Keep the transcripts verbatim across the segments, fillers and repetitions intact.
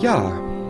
Ja,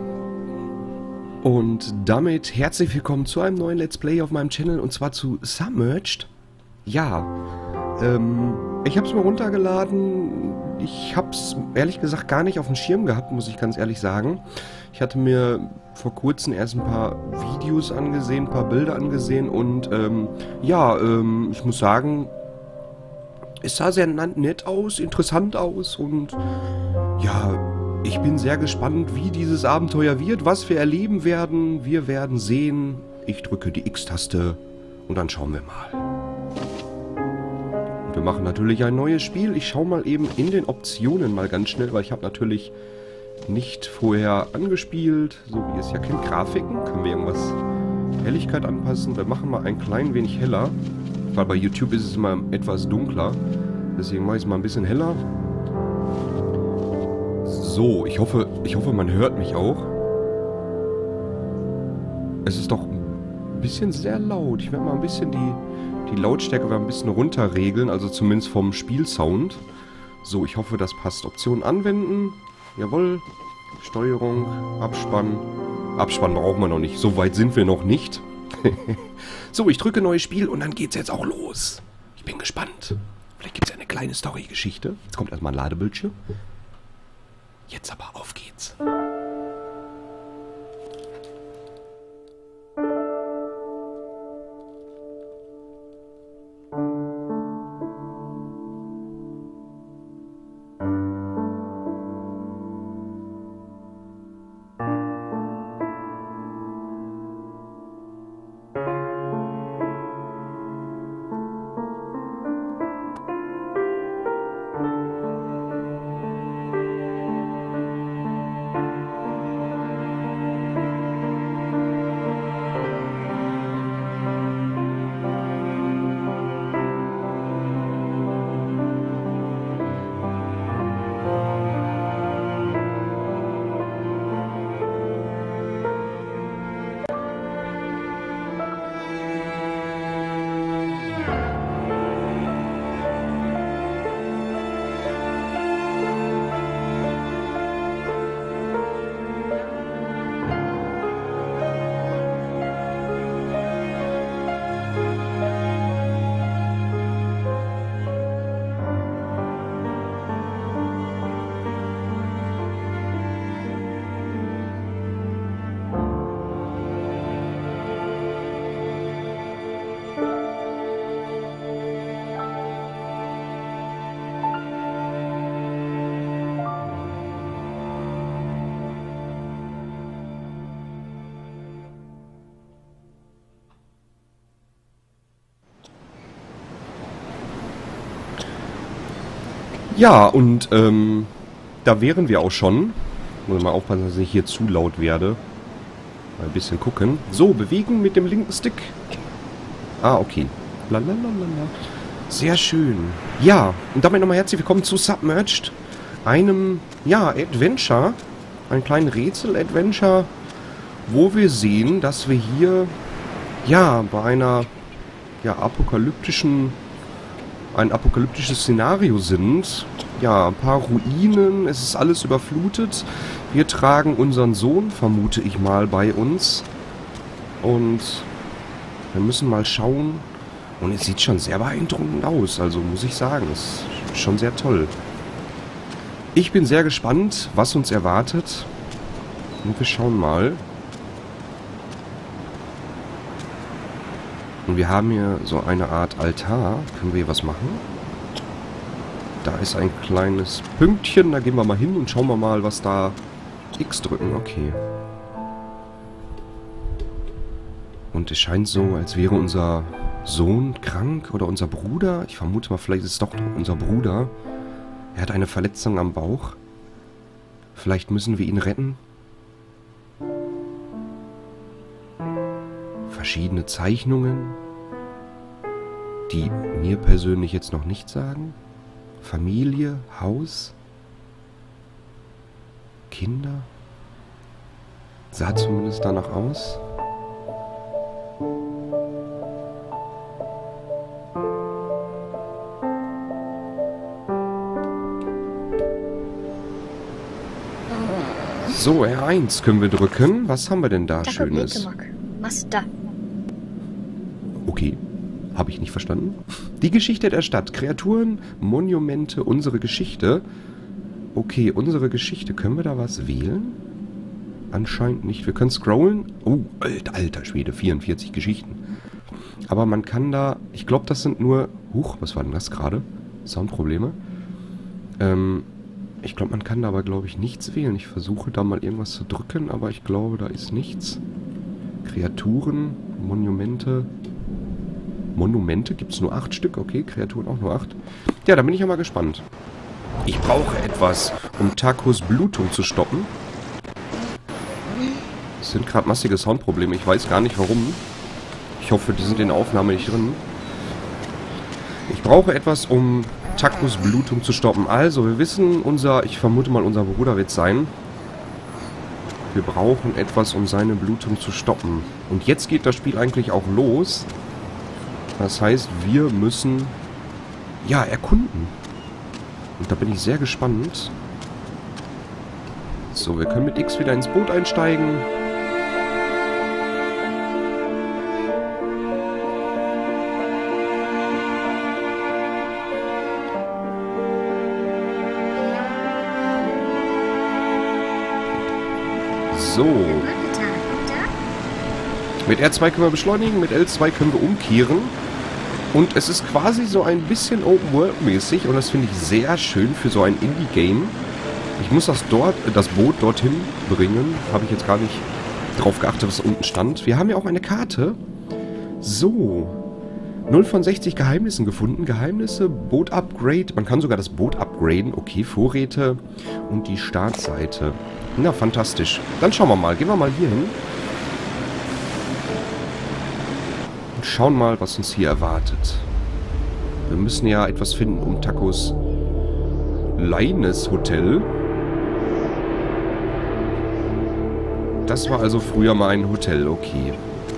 und damit herzlich willkommen zu einem neuen Let's Play auf meinem Channel, und zwar zu Submerged. Ja, ähm, ich habe es mir runtergeladen. Ich habe es ehrlich gesagt gar nicht auf dem Schirm gehabt, muss ich ganz ehrlich sagen. Ich hatte mir vor kurzem erst ein paar Videos angesehen, ein paar Bilder angesehen und ähm, ja, ähm, ich muss sagen, es sah sehr nett aus, interessant aus und ja, ich bin sehr gespannt, wie dieses Abenteuer wird, was wir erleben werden. Wir werden sehen. Ich drücke die X-Taste und dann schauen wir mal. Und wir machen natürlich ein neues Spiel. Ich schaue mal eben in den Optionen mal ganz schnell, weil ich habe natürlich nicht vorher angespielt. So wie es ja kennt, Grafiken. Können wir irgendwas Helligkeit anpassen? Wir machen mal ein klein wenig heller, weil bei YouTube ist es immer etwas dunkler. Deswegen mache ich es mal ein bisschen heller. So, ich hoffe, ich hoffe, man hört mich auch. Es ist doch ein bisschen sehr laut. Ich werde mal ein bisschen die, die Lautstärke ein bisschen runterregeln, also zumindest vom Spielsound. So, ich hoffe, das passt. Option anwenden. Jawohl. Steuerung, Abspann. Abspann brauchen wir noch nicht. So weit sind wir noch nicht. So, ich drücke neues Spiel und dann geht's jetzt auch los. Ich bin gespannt. Vielleicht gibt es ja eine kleine Story-Geschichte. Jetzt kommt erstmal ein Ladebildschirm. Jetzt aber auf geht's. Ja, und ähm, da wären wir auch schon. Muss mal aufpassen, dass ich nicht hier zu laut werde. Mal ein bisschen gucken. So, bewegen mit dem linken Stick. Ah, okay. Blablabla. Sehr schön. Ja, und damit nochmal herzlich willkommen zu Submerged. Einem, ja, Adventure. Ein kleinen Rätsel-Adventure, wo wir sehen, dass wir hier, ja, bei einer, ja, apokalyptischen... ein apokalyptisches Szenario sind. Ja, ein paar Ruinen, es ist alles überflutet. Wir tragen unseren Sohn, vermute ich mal, bei uns. Und wir müssen mal schauen. Und es sieht schon sehr beeindruckend aus, also muss ich sagen, es ist schon sehr toll. Ich bin sehr gespannt, was uns erwartet. Und wir schauen mal. Und wir haben hier so eine Art Altar. Können wir hier was machen? Da ist ein kleines Pünktchen. Da gehen wir mal hin und schauen wir mal, was da... X drücken, okay. Und es scheint so, als wäre unser Sohn krank oder unser Bruder. Ich vermute mal, vielleicht ist es doch unser Bruder. Er hat eine Verletzung am Bauch. Vielleicht müssen wir ihn retten. Verschiedene Zeichnungen, die mir persönlich jetzt noch nichts sagen. Familie, Haus, Kinder. Sah zumindest danach aus. So, R eins können wir drücken. Was haben wir denn da Schönes? Okay. Habe ich nicht verstanden. Die Geschichte der Stadt. Kreaturen, Monumente, unsere Geschichte. Okay, unsere Geschichte. Können wir da was wählen? Anscheinend nicht. Wir können scrollen. Oh, alter, alter Schwede. vierundvierzig Geschichten. Aber man kann da... Ich glaube, das sind nur... Huch, was war denn das gerade? Soundprobleme. Ähm... Ich glaube, man kann da aber, glaube ich, nichts wählen. Ich versuche da mal irgendwas zu drücken, aber ich glaube, da ist nichts. Kreaturen, Monumente. Monumente? Gibt es nur acht Stück? Okay, Kreaturen auch nur acht. Ja, da bin ich ja mal gespannt. Ich brauche etwas, um Takos Blutung zu stoppen. Es sind gerade massige Soundprobleme. Ich weiß gar nicht, warum. Ich hoffe, die sind in der Aufnahme nicht drin. Ich brauche etwas, um Takos Blutung zu stoppen. Also, wir wissen, unser, ich vermute mal, unser Bruder wird sein. Wir brauchen etwas, um seine Blutung zu stoppen. Und jetzt geht das Spiel eigentlich auch los. Das heißt, wir müssen, ja, erkunden. Und da bin ich sehr gespannt. So, wir können mit X wieder ins Boot einsteigen. So. Mit R zwei können wir beschleunigen, mit L zwei können wir umkehren. Und es ist quasi so ein bisschen Open-World-mäßig und das finde ich sehr schön für so ein Indie-Game. Ich muss das dort, das Boot dorthin bringen. Habe ich jetzt gar nicht drauf geachtet, was unten stand. Wir haben ja auch eine Karte. So. null von sechzig Geheimnissen gefunden. Geheimnisse, Boot-Upgrade. Man kann sogar das Boot upgraden. Okay, Vorräte und die Startseite. Na, fantastisch. Dann schauen wir mal. Gehen wir mal hier hin. Und schauen mal, was uns hier erwartet. Wir müssen ja etwas finden um Takos Leines Hotel. Das war also früher mal ein Hotel, okay.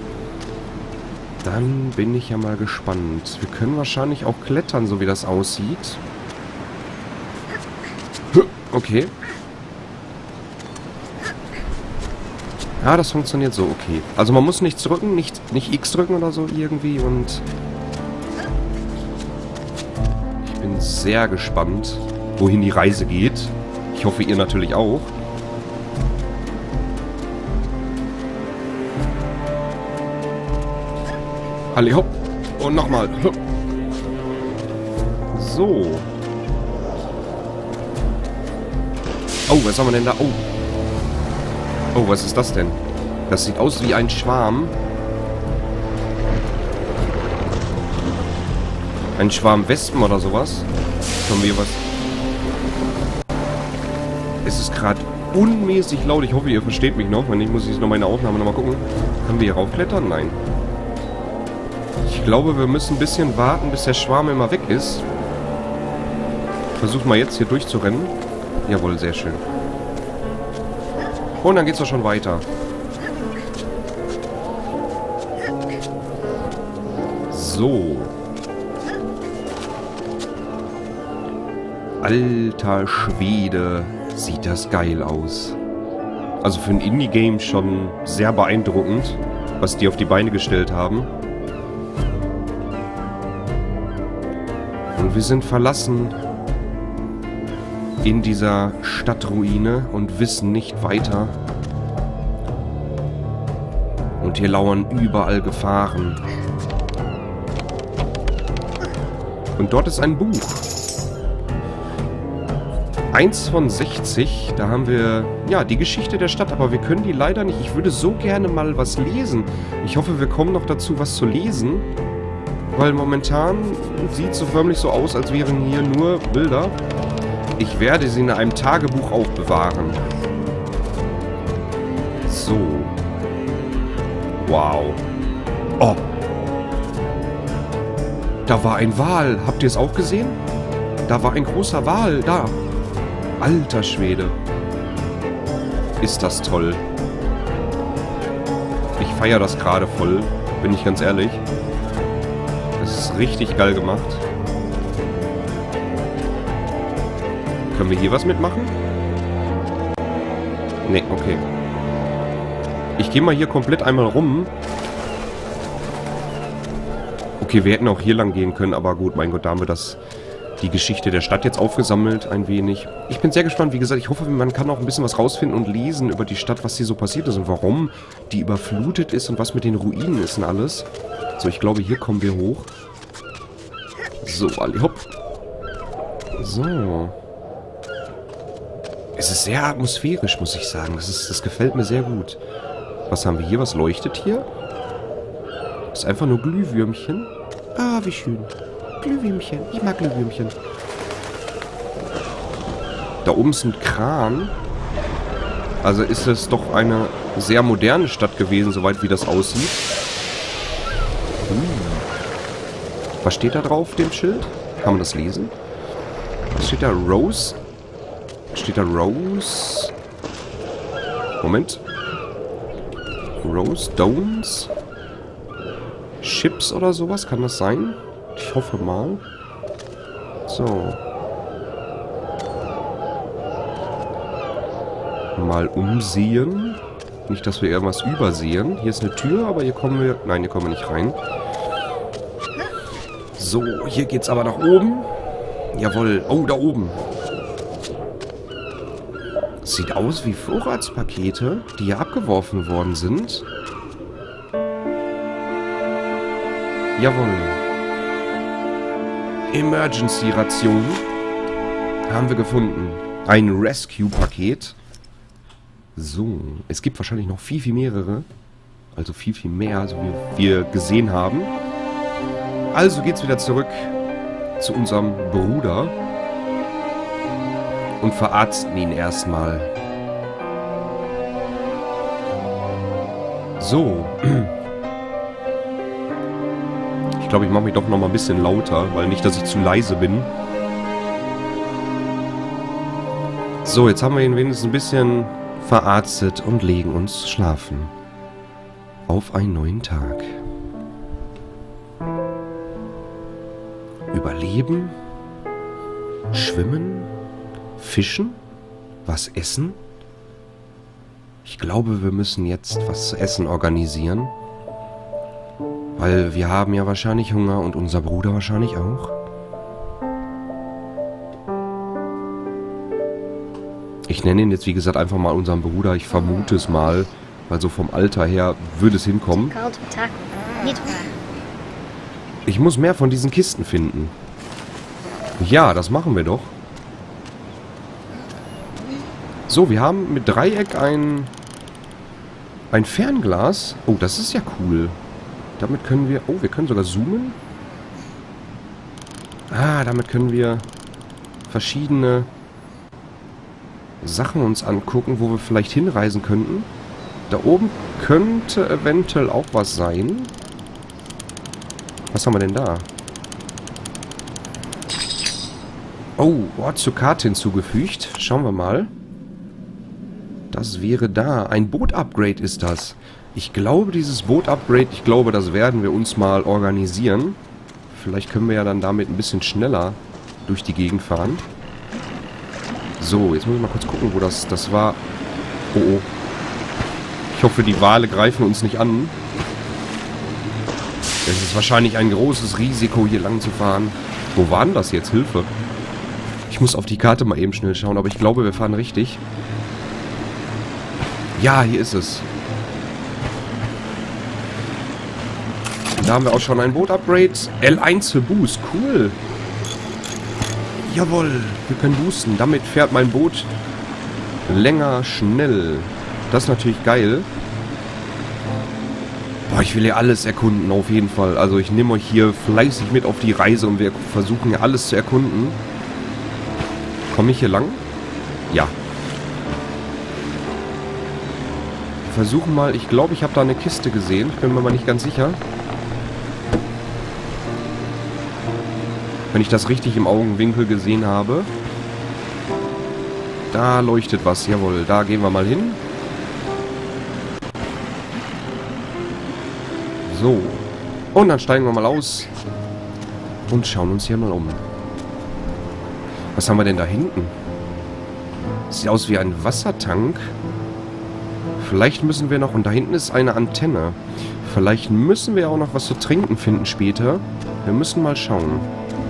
Dann bin ich ja mal gespannt. Wir können wahrscheinlich auch klettern, so wie das aussieht. Okay. Ja, das funktioniert so, okay. Also man muss nichts drücken, nicht, nicht X drücken oder so irgendwie und... Ich bin sehr gespannt, wohin die Reise geht. Ich hoffe, ihr natürlich auch. Alle hopp. Und nochmal. So. Oh, was haben wir denn da? Oh. Oh, was ist das denn? Das sieht aus wie ein Schwarm. Ein Schwarm Wespen oder sowas. Können wir was... Es ist gerade unmäßig laut. Ich hoffe, ihr versteht mich noch. Wenn nicht, muss ich noch meine Aufnahme nochmal gucken. Können wir hier raufklettern? Nein. Ich glaube, wir müssen ein bisschen warten, bis der Schwarm immer weg ist. Ich versuche mal jetzt hier durchzurennen. Jawohl, sehr schön. Und dann geht's doch schon weiter. So. Alter Schwede, sieht das geil aus. Also für ein Indie-Game schon sehr beeindruckend, was die auf die Beine gestellt haben. Und wir sind verlassen in dieser Stadtruine und wissen nicht weiter. Und hier lauern überall Gefahren. Und dort ist ein Buch. eins von sechzig, da haben wir, ja, die Geschichte der Stadt, aber wir können die leider nicht. Ich würde so gerne mal was lesen. Ich hoffe, wir kommen noch dazu, was zu lesen. Weil momentan sieht es so förmlich so aus, als wären hier nur Bilder. Ich werde sie in einem Tagebuch aufbewahren. So. Wow. Oh. Da war ein Wal. Habt ihr es auch gesehen? Da war ein großer Wal. Da. Alter Schwede. Ist das toll. Ich feiere das gerade voll. Bin ich ganz ehrlich. Das ist richtig geil gemacht. Können wir hier was mitmachen? Ne, okay. Ich gehe mal hier komplett einmal rum. Okay, wir hätten auch hier lang gehen können, aber gut, mein Gott, da haben wir das, die Geschichte der Stadt jetzt aufgesammelt, ein wenig. Ich bin sehr gespannt, wie gesagt, ich hoffe, man kann auch ein bisschen was rausfinden und lesen über die Stadt, was hier so passiert ist und warum die überflutet ist und was mit den Ruinen ist und alles. So, ich glaube, hier kommen wir hoch. So, alle, hopp. So. Es ist sehr atmosphärisch, muss ich sagen. Das, ist, das gefällt mir sehr gut. Was haben wir hier? Was leuchtet hier? Das ist einfach nur Glühwürmchen. Ah, wie schön. Glühwürmchen. Ich mag Glühwürmchen. Da oben ist ein Kran. Also ist es doch eine sehr moderne Stadt gewesen, soweit wie das aussieht. Hm. Was steht da drauf, dem Schild? Kann man das lesen? Was steht da? Rose? Steht da Rose? Moment. Rose Domes? Chips oder sowas? Kann das sein? Ich hoffe mal. So. Mal umsehen. Nicht, dass wir irgendwas übersehen. Hier ist eine Tür, aber hier kommen wir... Nein, hier kommen wir nicht rein. So, hier geht's aber nach oben. Jawohl. Oh, da oben. Sieht aus wie Vorratspakete, die hier abgeworfen worden sind. Jawohl. Emergency-Ration haben wir gefunden. Ein Rescue-Paket. So, es gibt wahrscheinlich noch viel, viel mehrere. Also viel, viel mehr, so wie wir gesehen haben. Also geht's wieder zurück zu unserem Bruder. Und verarzten ihn erstmal. So. Ich glaube, ich mache mich doch noch mal ein bisschen lauter, weil nicht, dass ich zu leise bin. So, jetzt haben wir ihn wenigstens ein bisschen verarztet und legen uns schlafen. Auf einen neuen Tag. Überleben? Schwimmen? Fischen? Was essen? Ich glaube, wir müssen jetzt was zu essen organisieren. Weil wir haben ja wahrscheinlich Hunger und unser Bruder wahrscheinlich auch. Ich nenne ihn jetzt, wie gesagt, einfach mal unseren Bruder. Ich vermute es mal, weil so vom Alter her würde es hinkommen. Ich muss mehr von diesen Kisten finden. Ja, das machen wir doch. So, wir haben mit Dreieck ein, ein Fernglas. Oh, das ist ja cool. Damit können wir... Oh, wir können sogar zoomen. Ah, damit können wir verschiedene Sachen uns angucken, wo wir vielleicht hinreisen könnten. Da oben könnte eventuell auch was sein. Was haben wir denn da? Oh, Ort zur Karte hinzugefügt. Schauen wir mal. Das wäre da. Ein Boot-Upgrade ist das. Ich glaube, dieses Boot-Upgrade, ich glaube, das werden wir uns mal organisieren. Vielleicht können wir ja dann damit ein bisschen schneller durch die Gegend fahren. So, jetzt muss ich mal kurz gucken, wo das, das war. Oh, oh. Ich hoffe, die Wale greifen uns nicht an. Es ist wahrscheinlich ein großes Risiko, hier lang zu fahren. Wo war denn das jetzt? Hilfe. Ich muss auf die Karte mal eben schnell schauen, aber ich glaube, wir fahren richtig. Ja, hier ist es. Da haben wir auch schon ein Boot-Upgrade. L eins für Boost. Cool. Jawohl. Wir können boosten. Damit fährt mein Boot länger, schnell. Das ist natürlich geil. Boah, ich will hier alles erkunden, auf jeden Fall. Also ich nehme euch hier fleißig mit auf die Reise und wir versuchen hier alles zu erkunden. Komme ich hier lang? Ja. Wir versuchen mal, ich glaube, ich habe da eine Kiste gesehen. Ich bin mir mal nicht ganz sicher. Wenn ich das richtig im Augenwinkel gesehen habe. Da leuchtet was, jawohl. Da gehen wir mal hin. So. Und dann steigen wir mal aus. Und schauen uns hier mal um. Was haben wir denn da hinten? Sieht aus wie ein Wassertank. Vielleicht müssen wir noch... Und da hinten ist eine Antenne. Vielleicht müssen wir auch noch was zu trinken finden später. Wir müssen mal schauen.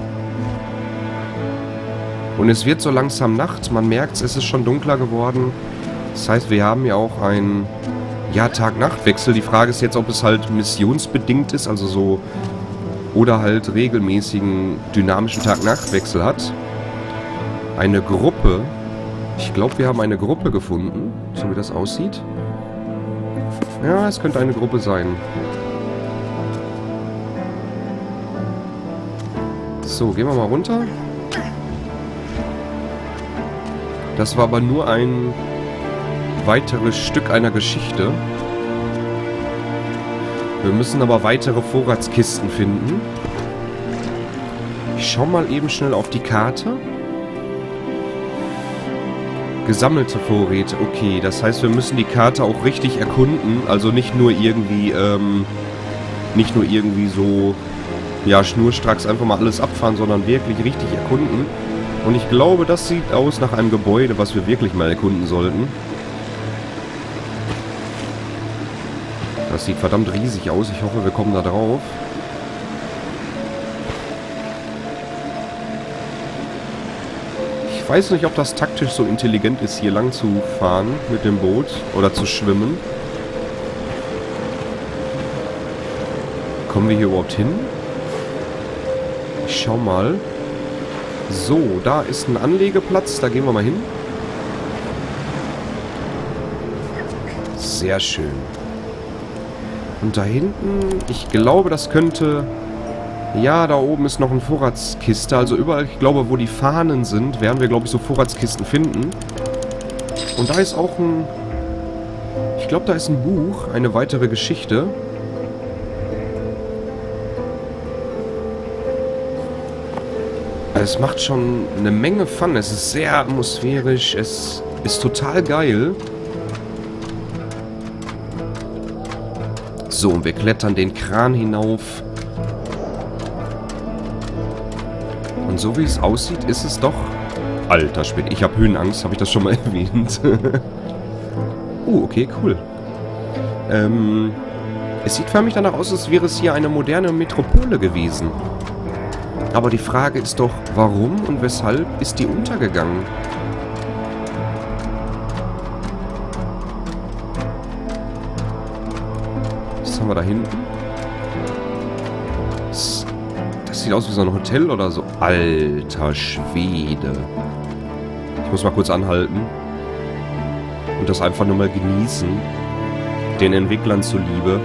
Und es wird so langsam Nacht. Man merkt es, es ist schon dunkler geworden. Das heißt, wir haben ja auch einen... Ja, Tag-Nacht-Wechsel. Die Frage ist jetzt, ob es halt missionsbedingt ist, also so... Oder halt regelmäßigen dynamischen Tag-Nacht-Wechsel hat. Eine Gruppe. Ich glaube, wir haben eine Gruppe gefunden, so wie das aussieht. Ja, es könnte eine Gruppe sein. So, gehen wir mal runter. Das war aber nur ein weiteres Stück einer Geschichte. Wir müssen aber weitere Vorratskisten finden. Ich schau mal eben schnell auf die Karte. Gesammelte Vorräte, okay. Das heißt, wir müssen die Karte auch richtig erkunden. Also nicht nur irgendwie, ähm, nicht nur irgendwie so, ja, schnurstracks einfach mal alles abfahren, sondern wirklich richtig erkunden. Und ich glaube, das sieht aus nach einem Gebäude, was wir wirklich mal erkunden sollten. Das sieht verdammt riesig aus. Ich hoffe, wir kommen da drauf. Ich weiß nicht, ob das taktisch so intelligent ist, hier lang zu fahren mit dem Boot oder zu schwimmen. Kommen wir hier überhaupt hin? Ich schau mal. So, da ist ein Anlegeplatz. Da gehen wir mal hin. Sehr schön. Und da hinten, ich glaube, das könnte... Ja, da oben ist noch eine Vorratskiste. Also überall, ich glaube, wo die Fahnen sind, werden wir, glaube ich, so Vorratskisten finden. Und da ist auch ein... Ich glaube, da ist ein Buch, eine weitere Geschichte. Es macht schon eine Menge Fun. Es ist sehr atmosphärisch. Es ist total geil. So, und wir klettern den Kran hinauf. Und so wie es aussieht, ist es doch... Alter Schwede, ich habe Höhenangst, habe ich das schon mal erwähnt. uh, okay, cool. Ähm, es sieht für mich danach aus, als wäre es hier eine moderne Metropole gewesen. Aber die Frage ist doch, warum und weshalb ist die untergegangen? Was haben wir da hinten? Das, das sieht aus wie so ein Hotel oder so. Alter Schwede. Ich muss mal kurz anhalten. Und das einfach nur mal genießen. Den Entwicklern zuliebe.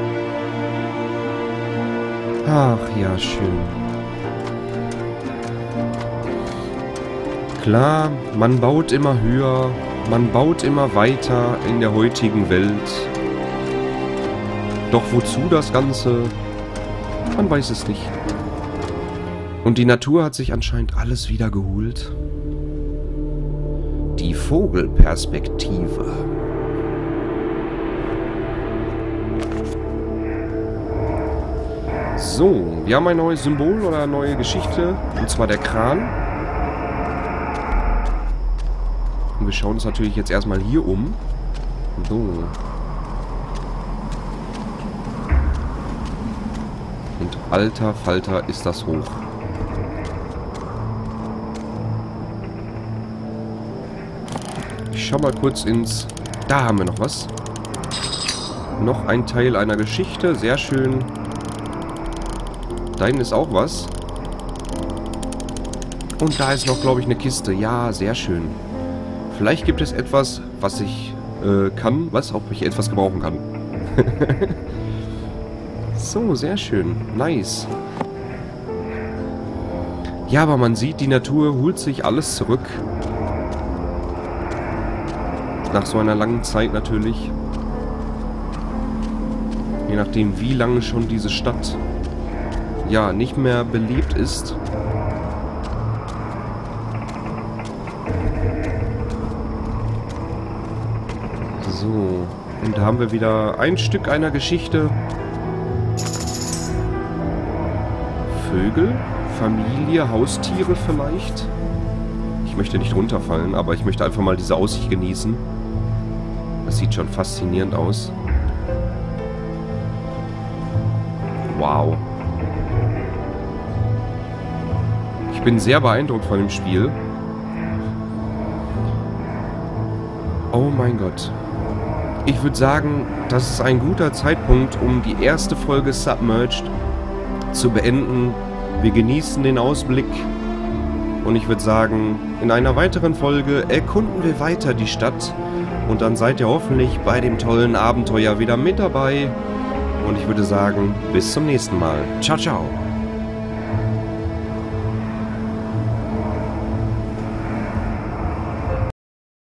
Ach ja, schön. Klar, man baut immer höher, man baut immer weiter in der heutigen Welt. Doch wozu das Ganze? Man weiß es nicht. Und die Natur hat sich anscheinend alles wieder geholt. Die Vogelperspektive. So, wir haben ein neues Symbol oder eine neue Geschichte, und zwar der Kran. Und wir schauen uns natürlich jetzt erstmal hier um. So. Und alter Falter ist das hoch. Ich schau mal kurz ins... Da haben wir noch was. Noch ein Teil einer Geschichte. Sehr schön. Da hinten ist auch was. Und da ist noch, glaube ich, eine Kiste. Ja, sehr schön. Vielleicht gibt es etwas, was ich äh, kann. Was? Ob ich etwas gebrauchen kann. So, sehr schön. Nice. Ja, aber man sieht, die Natur holt sich alles zurück. Nach so einer langen Zeit natürlich. Je nachdem, wie lange schon diese Stadt ja nicht mehr belebt ist. So, und da haben wir wieder ein Stück einer Geschichte. Vögel, Familie, Haustiere vielleicht. Ich möchte nicht runterfallen, aber ich möchte einfach mal diese Aussicht genießen. Das sieht schon faszinierend aus. Wow. Ich bin sehr beeindruckt von dem Spiel. Oh mein Gott. Ich würde sagen, das ist ein guter Zeitpunkt, um die erste Folge Submerged zu beenden. Wir genießen den Ausblick. Und ich würde sagen, in einer weiteren Folge erkunden wir weiter die Stadt. Und dann seid ihr hoffentlich bei dem tollen Abenteuer wieder mit dabei. Und ich würde sagen, bis zum nächsten Mal. Ciao, ciao.